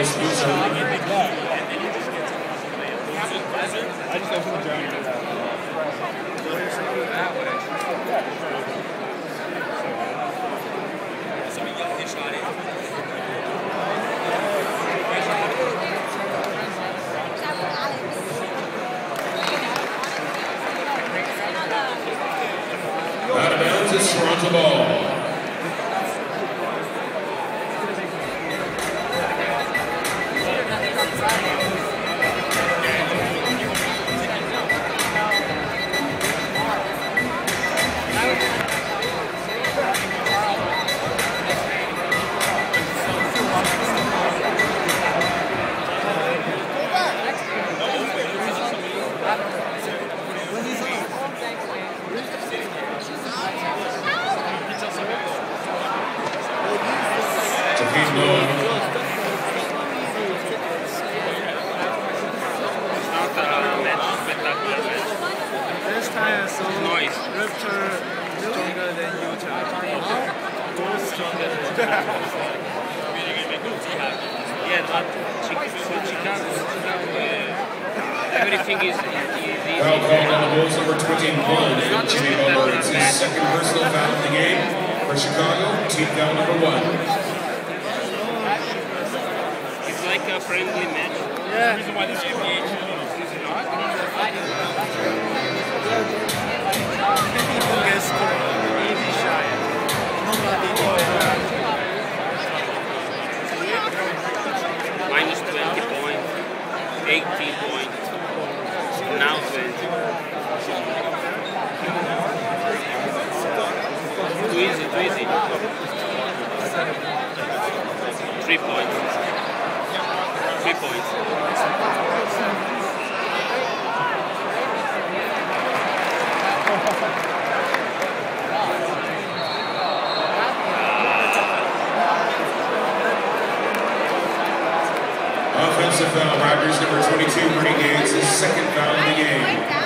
Nice loser. I just opened the journey. Out of bounds is Toronto ball. This time, so Raptor stronger than Utah. Both stronger than Yeah, but Chicago, everything is easy. Foul called on the Bulls number 21. Jimmy Butler. It's his second personal foul of the game for Chicago. Team foul number 1. It's like a friendly match. Yeah. The reason why this NBA is not. Easy shot. Minus 20 points, 18 points, now 20. Too easy, too easy. 3 points. 3 points. Offensive foul, Raptors number 22, Rudy Gay's his second foul of the game.